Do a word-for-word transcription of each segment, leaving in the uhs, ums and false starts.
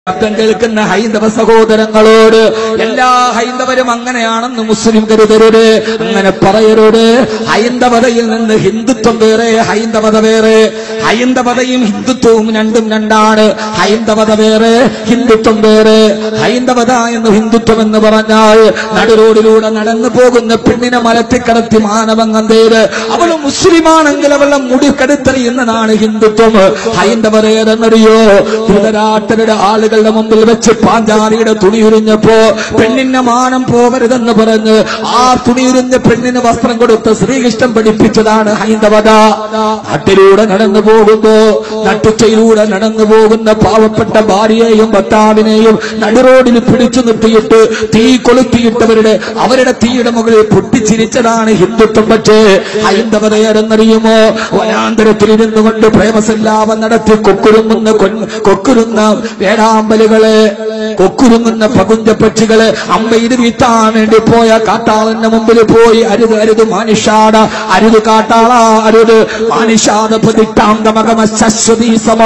ശബ്ദം കേൾക്കുന്ന ഹൈന്ദവ സഹോദരങ്ങളോട് എല്ലാ ഹൈന്ദവരും അങ്ങനെയാണെന്ന് മുസ്ലിം കരുതരുത്, അങ്ങനെ പറയരുത്. ഹൈന്ദവതയിൽ നിന്ന് ഹിന്ദുത്വം വേറെ, ഹൈന്ദവത വേറെ. ഹൈന്ദവതയും ഹിന്ദുത്വവും രണ്ടും രണ്ടാണ്. ഹൈന്ദവത വേറെ, ഹിന്ദുത്വം വേറെ. ഹൈന്ദവത എന്ന് ഹിന്ദുത്വം എന്ന് പറഞ്ഞാൽ നടുറോഡിലൂടെ നടന്നു പോകുന്ന പെണ്ണിനെ മലത്തിക്കടത്തി മാനഭംഗം ചെയ്ത് അവൾ മുസ്ലിമാണെങ്കിൽ അവളുടെ മുടി കടുത്തെറിയുന്നതാണ് ഹിന്ദുത്വം. ഹൈന്ദവത ഏതെന്നറിയോ? ധൃതരാഷ്ട്രരുടെ ആളുകൾ മുമ്പിൽ വെച്ച് പാഞ്ചാലിയുടെ തുണിയുരിഞ്ഞപ്പോ പെണ്ണിന്റെ മാനം പോവരുതെന്ന് പറഞ്ഞ് ആ തുണിയുരിഞ്ഞ പെണ്ണിന് വസ്ത്രം കൊടുത്ത് ശ്രീകൃഷ്ണൻ പഠിപ്പിച്ചതാണ് ഹൈന്ദവത. നാട്ടിലൂടെ നടന്നു പോകുമ്പോ നട്ടുച്ചയിലൂടെ നടന്നു പോകുന്ന പാവപ്പെട്ട ഭാര്യയെയും ഭർത്താവിനെയും നടുറോഡിൽ പിടിച്ചു നിർത്തിയിട്ട് തീ കൊളുത്തിയിട്ടവരുടെ അവരുടെ തീയുടെ മുകളിൽ പൊട്ടിച്ചിരിച്ചതാണ് ഹിന്ദുത്വം. പക്ഷേ ഹൈന്ദവതയെന്നറിയുമോ? വനാന്തരത്തിലിരുന്നു കൊണ്ട് പ്രേമസല്ലാപം നടത്തി കൊക്കുരുങ്ങുന്ന കൊക്കുരുന്ന വേടാ അമ്പലുകളെ, കൊക്കുരുങ്ങുന്ന പകുഞ്ച പക്ഷികളെ അമ്പയിൽ വീഴ്ത്താൻ വേണ്ടി പോയ കാട്ടാളന്റെ മുമ്പിൽ പോയി അരുത് അരുത് മാനുഷാട, അരുത് കാട്ടാള, അരുത് മാനുഷാദ പ്രതിഷ്ഠാന്തമകമ ശശ്വതീ സമ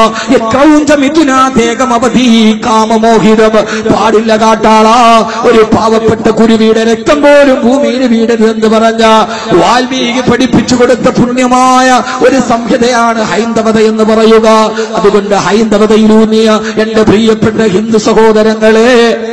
യക്രൗഞ്ചമിഥുനാദേകമവധീ കാമമോഹിതം. പാടില്ല കാട്ടാള, ഒരു പാവപ്പെട്ട കുരുവിയുടെ രക്തം പോലും ഭൂമിയിൽ വീടരുതെന്ന് പറഞ്ഞ വാൽമീകി പഠിപ്പിച്ചു കൊടുത്ത പുണ്യമായ ഒരു സംഹിതയാണ് ഹൈന്ദവത എന്ന് പറയുക. അതുകൊണ്ട് ഹൈന്ദവതയിലൂന്നിയ എന്റെ പ്രിയപ്പെട്ട ഹിന്ദു സഹോദരങ്ങളെ,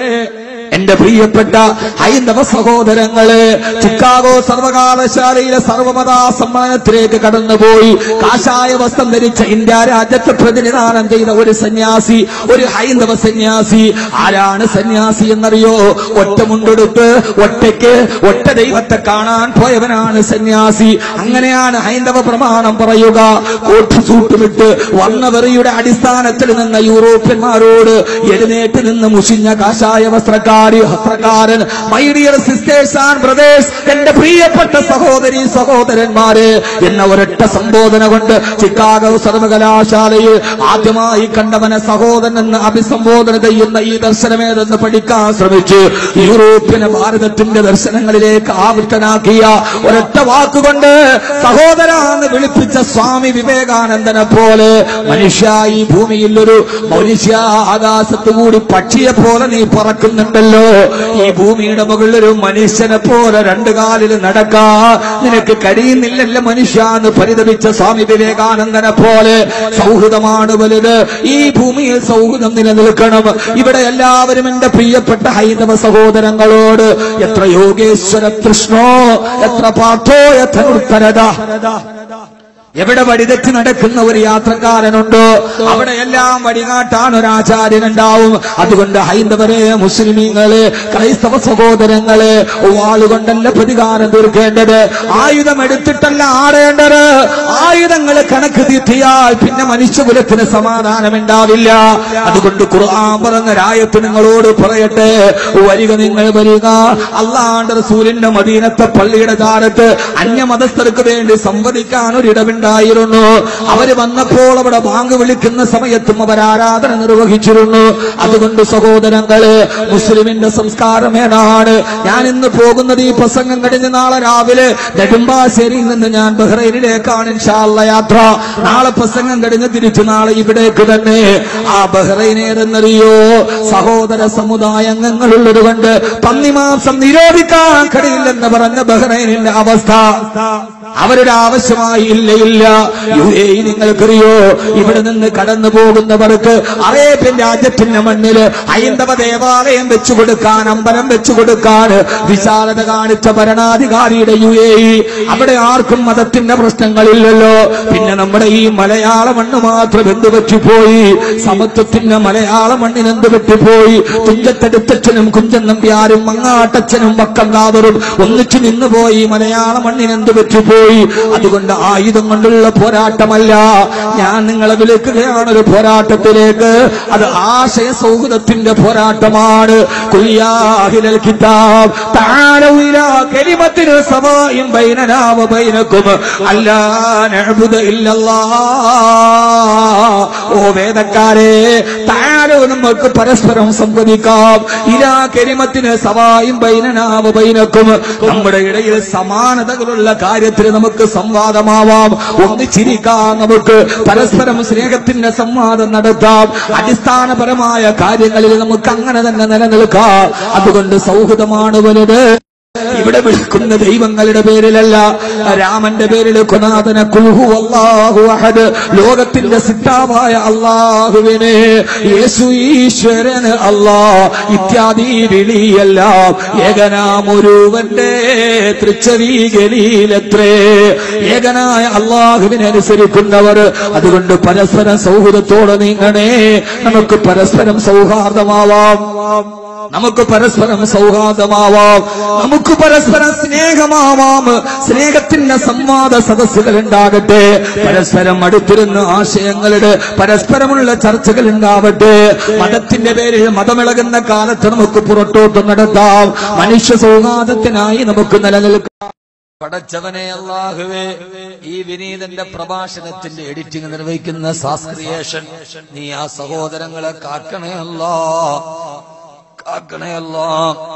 എന്റെ പ്രിയപ്പെട്ട ഹൈന്ദവ സഹോദരങ്ങളെ, ചിക്കാഗോ സർവകലാശാലയിലെ സർവമത സമ്മേളനത്തിലേക്ക് കടന്നുപോയി കാഷായ വസ്ത്രം ധരിച്ച ഇന്ത്യ രാജ്യത്തെ പ്രതിനിധാനം ചെയ്ത ഒരു സന്യാസി, ഒരു ഹൈന്ദവ സന്യാസി. ആരാണ് സന്യാസി എന്നറിയോ? ഒറ്റ മുണ്ടെടുത്ത് ഒറ്റയ്ക്ക് ഒറ്റ ദൈവത്തെ കാണാൻ പോയവനാണ് സന്യാസി. അങ്ങനെയാണ് ഹൈന്ദവ പ്രമാണം പറയുക. കോട്ട് സൂട്ടുമിട്ട് വർണ്ണവെറിയുടെ അടിസ്ഥാനത്തിൽ നിന്ന യൂറോപ്യന്മാരോട് എഴുന്നേറ്റ് നിന്ന് മുഷിഞ്ഞ കാഷായ വസ്ത്രക്കാർ ഹസ്ത്രക്കാരൻ, my dear sisters and brothers, എന്റെ പ്രിയപ്പെട്ട സഹോദരി സഹോദരന്മാരെ എന്ന ഒരൊറ്റ സംബോധന കൊണ്ട് ചിക്കാഗോ സർവകലാശാലയിൽ ആദ്യമായി കണ്ടവനെ സഹോദരൻ എന്ന് അഭിസംബോധന ചെയ്യുന്ന ഈ ദർശനമേതെന്ന് പഠിക്കാൻ ശ്രമിച്ച് യൂറോപ്യൻ ഭാരതത്തിന്റെ ദർശനങ്ങളിലേക്ക് ആവിഷ്ടനാക്കിയ ഒരൊറ്റ വാക്കുകൊണ്ട് സഹോദര എന്ന് വിളിപ്പിച്ച സ്വാമി വിവേകാനന്ദനെ പോലെ മനുഷ്യ, ഈ ഭൂമിയിൽ ഒരു മനുഷ്യ, ആകാശത്ത് കൂടി പക്ഷിയെ പോലെ നീ പറക്കുന്നുണ്ടല്ലോ. ഈ ഭൂമിയുടെ മുകളിൽ ഒരു മനുഷ്യനെ പോലെ രണ്ടു കാലിൽ നടക്കാ നിനക്ക് കഴിയുന്നില്ലല്ലോ മനുഷ്യ എന്ന് പരിതപിച്ച സ്വാമി വിവേകാനന്ദനെ പോലെ സൗഹൃദമാണ് വലുത്. ഈ ഭൂമിയിൽ സൗഹൃദം നിലനിൽക്കണം. ഇവിടെ എല്ലാവരും എന്റെ പ്രിയപ്പെട്ട ഹൈന്ദവ സഹോദരങ്ങളോട് എത്ര യോഗേശ്വര കൃഷ്ണോ, എത്ര പാർത്ഥോ, എത്ര ഉത്തരത. എവിടെ വഴിതെറ്റി നടക്കുന്ന ഒരു യാത്രക്കാരനുണ്ടോ അവിടെ എല്ലാം വഴികാട്ടാൻ ഒരു ആചാര്യനുണ്ടാവും. അതുകൊണ്ട് ഹൈന്ദവരെ, മുസ്ലിമീങ്ങളെ, ക്രൈസ്തവ സഹോദരങ്ങളെ, വാളുകൊണ്ടല്ല പ്രതികാരം തീർക്കേണ്ടത്, ആയുധം എടുത്തിട്ടല്ല ആടേണ്ടത്. ആയുധങ്ങൾ കണക്ക് തീർത്തിയാൽ പിന്നെ മനുഷ്യകുലത്തിന് സമാധാനം ഉണ്ടാവില്ല. അതുകൊണ്ട് ഖുർആൻ പറഞ്ഞ രായത്ത് നിങ്ങളോട് പറയട്ടെ, വരിക നിങ്ങൾ വരിക. അല്ലാഹുവിന്റെ റസൂലിന്റെ മദീനത്തെ പള്ളിയുടെ ചാരത്ത് അന്യമതസ്ഥർക്ക് വേണ്ടി സംവദിക്കാൻ ഒരിടവുണ്ട് ായിരുന്നു. അവര് വന്നപ്പോൾ അവിടെ ബാങ്ക് വിളിക്കുന്ന സമയത്തും അവർ ആരാധന നിർവഹിച്ചിരുന്നു. അതുകൊണ്ട് സഹോദരങ്ങളെ, മുസ്ലിമിന്റെ സംസ്കാരം ഏതാണ്? ഞാൻ ഇന്ന് പോകുന്നത് ഈ പ്രസംഗം കഴിഞ്ഞ് നാളെ രാവിലെ നെടുമ്പാശ്ശേരിയിൽ നിന്ന് ഞാൻ ബഹ്റൈനിലേക്കാണ് ഇൻഷാ അല്ലാഹ് യാത്ര. നാളെ പ്രസംഗം കഴിഞ്ഞ് തിരിച്ചു നാളെ ഇവിടേക്ക് തന്നെ. ആ ബഹ്റൈനേതെന്നറിയോ? സഹോദര സമുദായ അംഗങ്ങളുള്ളത് കൊണ്ട് പന്നിമാംസം നിരോധിക്കാൻ കഴിയില്ലെന്ന് പറഞ്ഞ ബഹ്റൈനിന്റെ അവസ്ഥ അവരുടെ ആവശ്യമായി ഇല്ല ഇല്ല. യു എ ഇ നിങ്ങൾക്കറിയോ? ഇവിടെ നിന്ന് കടന്നു പോകുന്നവർക്ക് അറേബ്യൻ രാജ്യത്തിന്റെ മണ്ണില് ഹൈന്ദവ ദേവാലയം വെച്ചു കൊടുക്കാൻ, അമ്പലം വെച്ചു കൊടുക്കാൻ വിശാലത കാണിച്ച ഭരണാധികാരിയുടെ യു എ ഇ. അവിടെ ആർക്കും മതത്തിന്റെ പ്രശ്നങ്ങളില്ലല്ലോ. പിന്നെ നമ്മുടെ ഈ മലയാള മണ്ണ് മാത്രം എന്ത് പറ്റിപ്പോയി? സമത്വത്തിന്റെ മലയാള മണ്ണിന് എന്ത് പറ്റിപ്പോയി? തുഞ്ചത്തെടുത്തച്ഛനും കുഞ്ചൻ നമ്പ്യാരും മങ്ങാട്ടച്ഛനും വക്കംകാവറും ഒന്നിച്ചു നിന്നുപോയി. മലയാള മണ്ണിന് എന്ത് പറ്റിപ്പോയി? അതുകൊണ്ട് ആയുധം കൊണ്ടുള്ള പോരാട്ടമല്ല ഞാൻ നിങ്ങളെ വിളിക്കുകയാണ് ഒരു പോരാട്ടത്തിലേക്ക്. അത് ആശയ സൗഹൃദത്തിന്റെ പോരാട്ടമാണ്. കുല്യാഹിലൽ കിതാബ് തആലൂ ഇലാ കലിമത്തിൻ സവാഇൻ ബൈനനാ വ ബൈനകും അല്ലാ നഅ്ബുദ ഇല്ലല്ലാഹ്. ഓ വേദക്കാരെ, തആലൂ നമുക്ക് പരസ്പരം സംവദിക്കാം. ഇലാ കലിമത്തിൻ സവാഇൻ ബൈനനാ വ ബൈനകും, നമ്മുടെ ഇടയിൽ സമാനതകളുള്ള കാര്യത്തിൽ നമുക്ക് സംവാദമാവാം. ഒന്നിച്ചിരിക്കാം, നമുക്ക് പരസ്പരം സ്നേഹത്തിന്റെ സംവാദം നടത്താം, അടിസ്ഥാനപരമായ കാര്യങ്ങളിൽ നമുക്ക് അങ്ങനെ തന്നെ നിലനിൽക്കാം. അതുകൊണ്ട് സൗഹൃദമാണ് വലുത്. ഇവിടെ വിളിക്കുന്ന ദൈവങ്ങളുടെ പേരിലല്ല, രാമന്റെ പേരിൽ കുനാഥന കുൽഹു അല്ലാഹു അഹദ്, ലോകത്തിന്റെ സിദ്ധാവായ അല്ലാഹുവിനെ, യേശു ഈശ്വരന് അല്ലാഹ് ഇത്യാദി വിളിയെല്ലാം ഏകനാമൊരുവന്റെ തൃച്ചവീകലിയിലെത്രേ. ഏകനായ അല്ലാഹുവിനെ അനുസരിക്കുന്നവർ. അതുകൊണ്ട് പരസ്പരം സൗഹൃദത്തോടെ നീങ്ങണേ. നമുക്ക് പരസ്പരം സൗഹാർദ്ദമാവാം, നമുക്ക് പരസ്പരം സൗഹാർദ്ദമാവാം, നമുക്ക് പരസ്പരം സ്നേഹമാവാം. സ്നേഹത്തിന്റെ സംവാദ സദസ്സുകൾ ഉണ്ടാകട്ടെ, പരസ്പരം അടുത്തിരുന്ന് ആശയങ്ങളുടെ പരസ്പരമുള്ള ചർച്ചകൾ ഉണ്ടാവട്ടെ. മതത്തിന്റെ പേരിൽ മതമിളകുന്ന കാലത്ത് നമുക്ക് പുറത്തോട്ട് നടത്താം. മനുഷ്യ സൗഹാർദ്ദത്തിനായി നമുക്ക് നിലനിൽക്കാം. പടച്ചവനെ അല്ലാഹുവേ, ഈ വിനീതന്റെ പ്രഭാഷണത്തിന്റെ എഡിറ്റിംഗ് നിർവഹിക്കുന്ന സാസ്ക്രിയേഷൻ നീ ആ സഹോദരങ്ങളെ കാക്കണേ അല്ലാ, കാക്കണേ അല്ലാ.